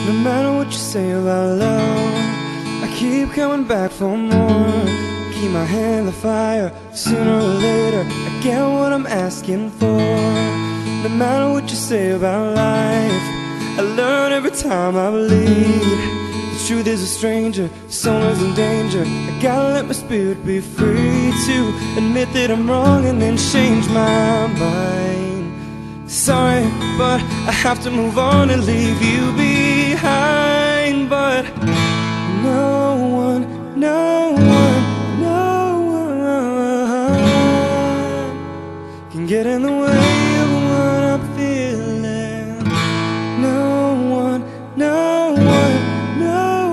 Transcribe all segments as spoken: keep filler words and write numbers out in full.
No matter what you say about love, I keep coming back for more. Keep my hand in the fire, sooner or later I get what I'm asking for. No matter what you say about life, I learn every time I bleed. The truth is a stranger, soul is in danger. I gotta let my spirit be free to admit that I'm wrong and then change my mind. Sorry, but I have to move on and leave you behind. But no one, no one, no one can get in the way of what I'm feeling. No one, no one, no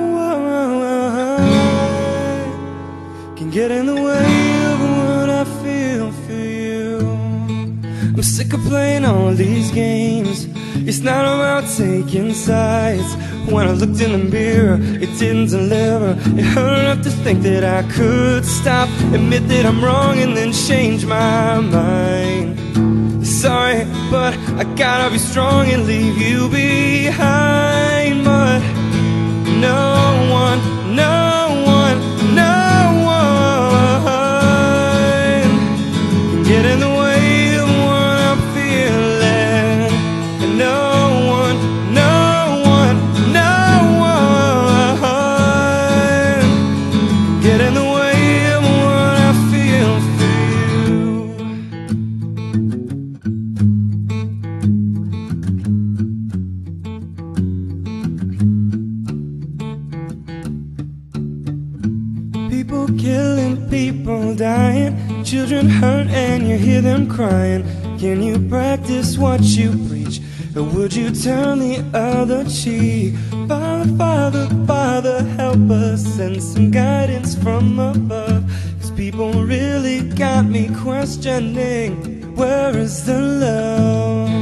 one can get in the way of what I feel for you. I'm sick of playing all these games. It's not about taking sides. When I looked in the mirror, it didn't deliver. It hurt enough to think that I could stop, admit that I'm wrong and then change my mind. Sorry, but I gotta be strong and leave you behind. But no one, no one, no one can get in the way of what I'm feeling. And no one, no one, no one can get in the way of what I feel for you. People killing, people dying, children hurt and you hear them crying. Can you practice what you preach, or would you turn the other cheek? Father, Father, Father, help us, send some guidance from above. Cause people really got me questioning, where is the love?